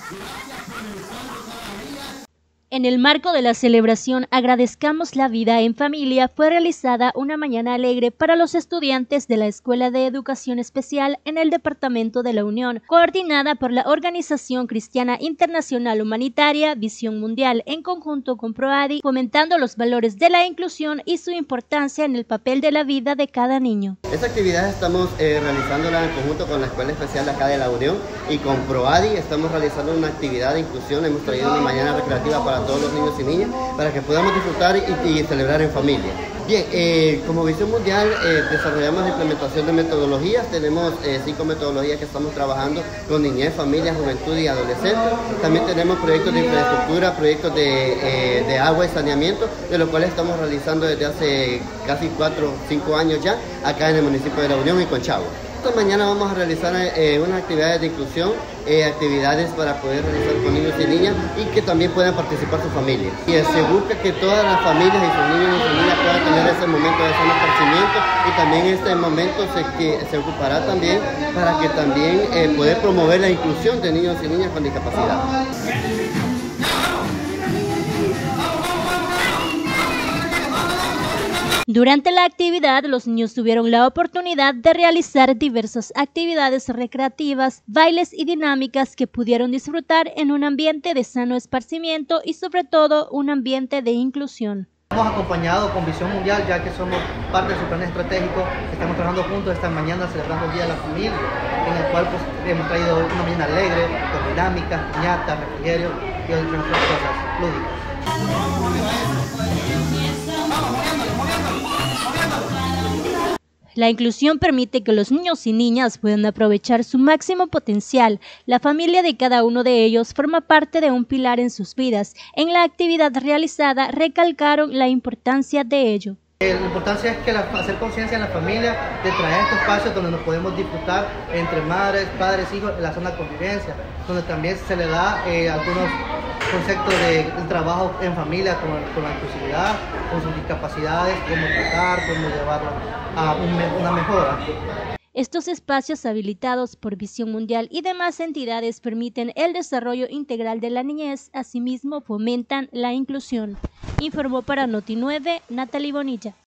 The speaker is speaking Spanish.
En el marco de la celebración Agradezcamos la Vida en Familia fue realizada una mañana alegre para los estudiantes de la Escuela de Educación Especial en el Departamento de la Unión, coordinada por la Organización Cristiana Internacional Humanitaria Visión Mundial en conjunto con PROADI, fomentando los valores de la inclusión y su importancia en el papel de la vida de cada niño. Esta actividad estamos realizándola en conjunto con la Escuela Especial de acá de la Unión y con PROADI. Estamos realizando una actividad de inclusión. Hemos traído una mañana recreativa para todos los niños y niñas para que podamos disfrutar y celebrar en familia. Bien, como Visión Mundial desarrollamos la implementación de metodologías. Tenemos 5 metodologías que estamos trabajando con niñez, familia, juventud y adolescentes. También tenemos proyectos de infraestructura, proyectos de agua y saneamiento, de los cuales estamos realizando desde hace casi 4 o 5 años ya, acá en el municipio de La Unión y Conchagua. Esta mañana vamos a realizar unas actividades de inclusión, actividades para poder realizar con niños y niñas y que también puedan participar sus familias. Y se busca que todas las familias y sus niños y sus niñas puedan tener ese momento de sano esparcimiento, y también este momento se ocupará también para que también poder promover la inclusión de niños y niñas con discapacidad. Durante la actividad, los niños tuvieron la oportunidad de realizar diversas actividades recreativas, bailes y dinámicas que pudieron disfrutar en un ambiente de sano esparcimiento y sobre todo un ambiente de inclusión. Estamos acompañados con Visión Mundial, ya que somos parte de su plan estratégico. Estamos trabajando juntos esta mañana celebrando el Día de la Familia, en el cual hemos traído una mañana alegre, con dinámicas, piñatas, refrigerio y otras cosas lúdicas. La inclusión permite que los niños y niñas puedan aprovechar su máximo potencial. La familia de cada uno de ellos forma parte de un pilar en sus vidas. En la actividad realizada recalcaron la importancia de ello. La importancia es que hacer conciencia en la familia de traer estos espacios donde nos podemos disfrutar entre madres, padres, hijos, en la zona de convivencia, donde también se le da algunos conceptos de trabajo en familia con la inclusividad, con sus discapacidades, cómo tratar, cómo llevarlo a una mejora. Estos espacios habilitados por Visión Mundial y demás entidades permiten el desarrollo integral de la niñez, asimismo fomentan la inclusión. Informó para Noti9, Natalie Bonilla.